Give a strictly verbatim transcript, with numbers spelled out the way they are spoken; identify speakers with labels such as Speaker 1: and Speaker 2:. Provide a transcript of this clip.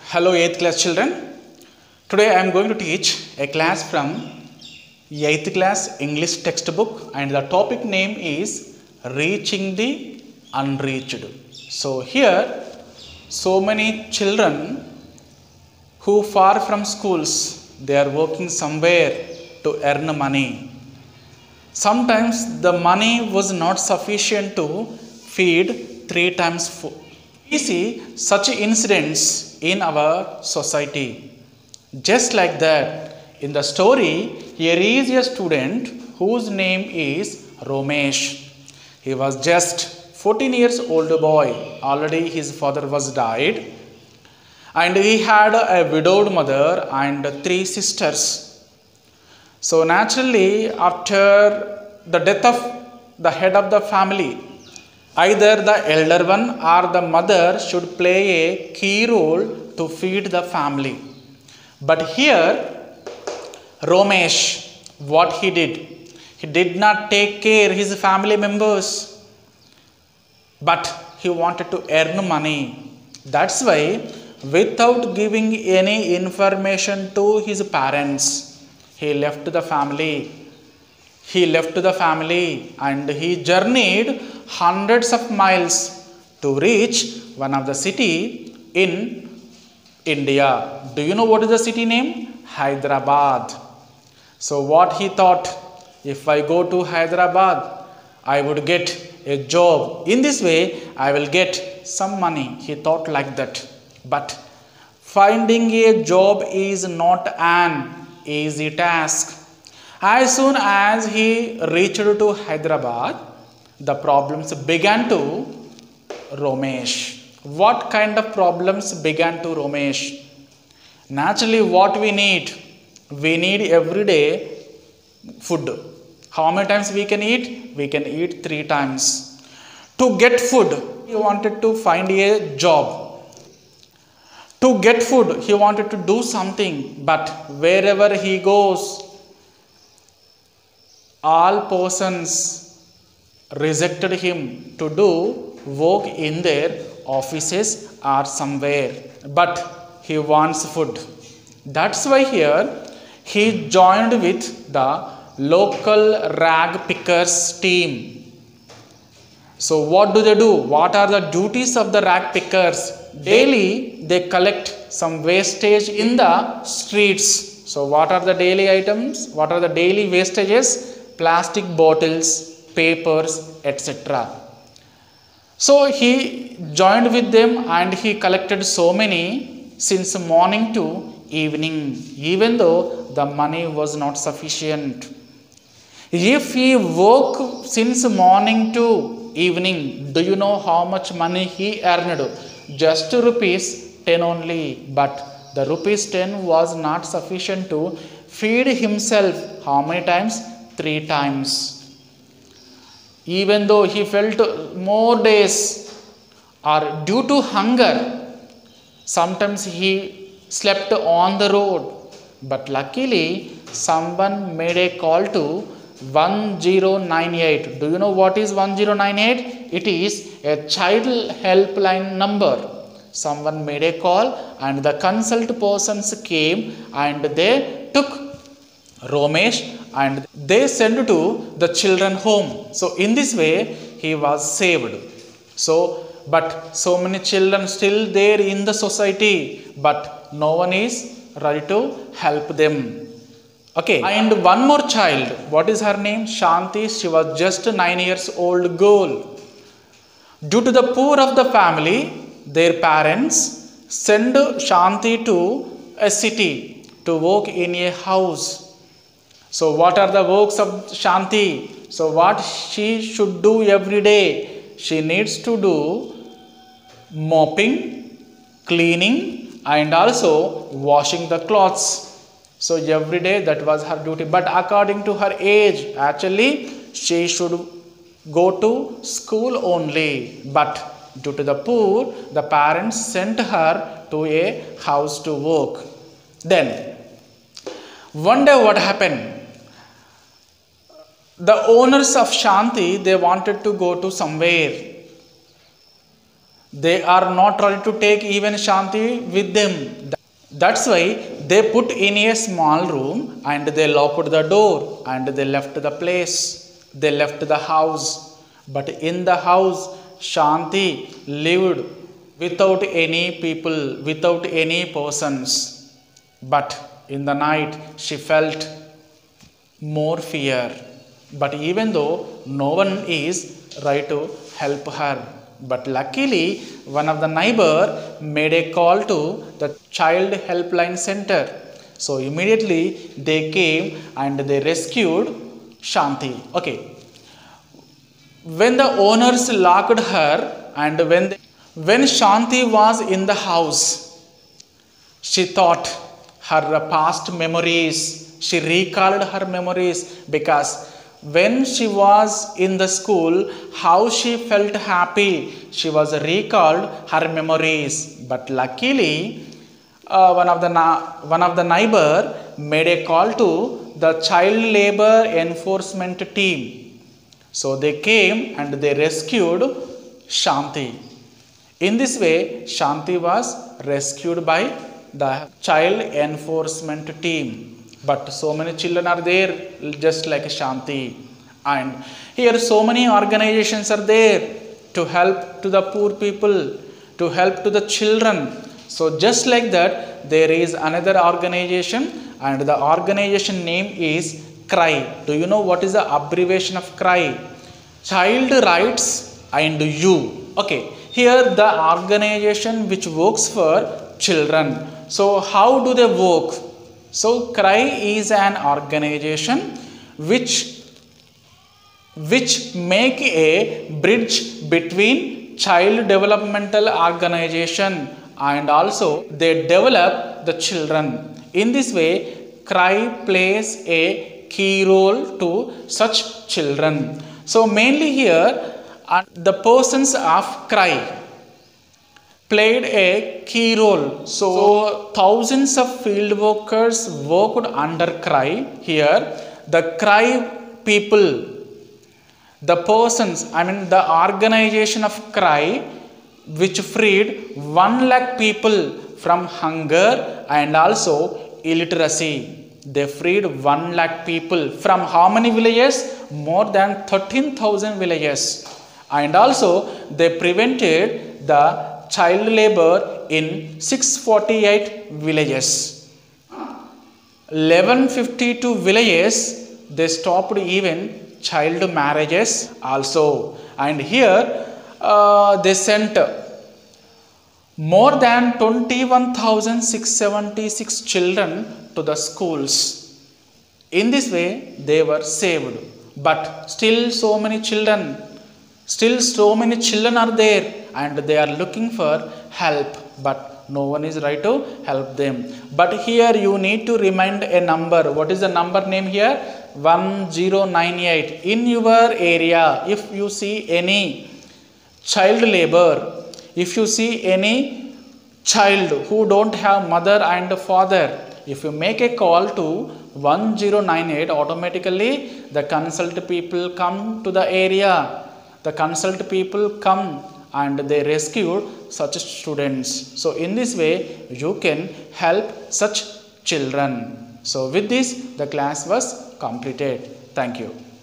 Speaker 1: Hello eighth class children. Today I am going to teach a class from eighth class English textbook and the topic name is Reaching the Unreached. So here so many children who far from schools, they are working somewhere to earn money. Sometimes the money was not sufficient to feed three times food. We see such incidents in our society. Just like that, in the story, here is a student whose name is Romesh. He was just fourteen years old boy. Already his father was died. And he had a widowed mother and three sisters. So naturally, after the death of the head of the family, either the elder one or the mother should play a key role to feed the family. But here, Romesh, what he did, he did not take care of his family members, but he wanted to earn money. That's why, without giving any information to his parents, he left the family. He left the family and he journeyed hundreds of miles to reach one of the city in India. Do you know what is the city name? Hyderabad. So what he thought, if I go to Hyderabad, I would get a job. In this way, I will get some money. He thought like that. But finding a job is not an easy task. As soon as he reached to Hyderabad, the problems began to Romesh. What kind of problems began to Romesh? Naturally, what we need? We need every day food. How many times we can eat? We can eat three times. To get food, he wanted to find a job. To get food, he wanted to do something, but wherever he goes, all persons rejected him to do work in their offices or somewhere, but he wants food. That's why here he joined with the local rag pickers team. So what do they do? What are the duties of the rag pickers? Daily they collect some wastage in the streets. So what are the daily items? What are the daily wastages? Plastic bottles, papers, et cetera. So he joined with them and he collected so many since morning to evening, even though the money was not sufficient. If he worked since morning to evening, do you know how much money he earned? Just rupees ten only, but the rupees ten was not sufficient to feed himself. How many times? Three times. Even though he felt more days or due to hunger, sometimes he slept on the road. But luckily, someone made a call to one zero nine eight. Do you know what is one zero nine eight? It is a child helpline number. Someone made a call and the consult persons came and they took Romesh and they sent to the children home. So in this way he was saved. So but so many children still there in the society, but no one is ready to help them. Okay, and one more child, what is her name? Shanti. She was just nine years old girl. Due to the poor of the family, their parents send Shanti to a city to work in a house. So what are the works of Shanti? So what she should do every day? She needs to do mopping, cleaning and also washing the clothes. So every day that was her duty. But according to her age, actually she should go to school only. But due to the poor, the parents sent her to a house to work. Then one day what happened? The owners of Shanti, they wanted to go to somewhere. They are not ready to take even Shanti with them. That's why they put in a small room and they locked the door and they left the place. They left the house. But in the house, Shanti lived without any people, without any persons. But in the night, she felt more fear. But even though no one is right to help her, but luckily one of the neighbor made a call to the child helpline center. So immediately they came and they rescued Shanti. Okay. When the owners locked her and when they, when Shanti was in the house, she thought her past memories. She recalled her memories because when she was in the school, how she felt happy. She was recalled her memories. But luckily, uh, one of the one of the neighbor made a call to the child labor enforcement team. So they came and they rescued Shanti. In this way, Shanti was rescued by the child enforcement team. But so many children are there just like Shanti. And here so many organizations are there to help to the poor people, to help to the children. So just like that, there is another organization and the organization name is CRY. Do you know what is the abbreviation of CRY? Child Rights and You. Okay, here the organization which works for children. So how do they work? So CRY is an organization which which make a bridge between child developmental organization and also they develop the children. In this way, CRY plays a key role to such children. So mainly here uh, the persons of CRY played a key role. So thousands of field workers worked under CRY. Here the CRY people, the persons, I mean the organization of CRY which freed one lakh people from hunger and also illiteracy. They freed one lakh people from how many villages? More than thirteen thousand villages. And also they prevented the child labor in six hundred forty-eight villages. eleven fifty-two villages, they stopped even child marriages also. And here uh, they sent more than twenty-one thousand six hundred seventy-six children to the schools. In this way, they were saved. But still so many children, still so many children are there and they are looking for help. But no one is right to help them. But here you need to remind a number. What is the number name here? one zero nine eight. In your area, if you see any child labor, if you see any child who don't have mother and father, if you make a call to one zero nine eight, automatically the consult people come to the area. The consult people come and they rescued such students. So in this way, you can help such children. So with this, the class was completed. Thank you.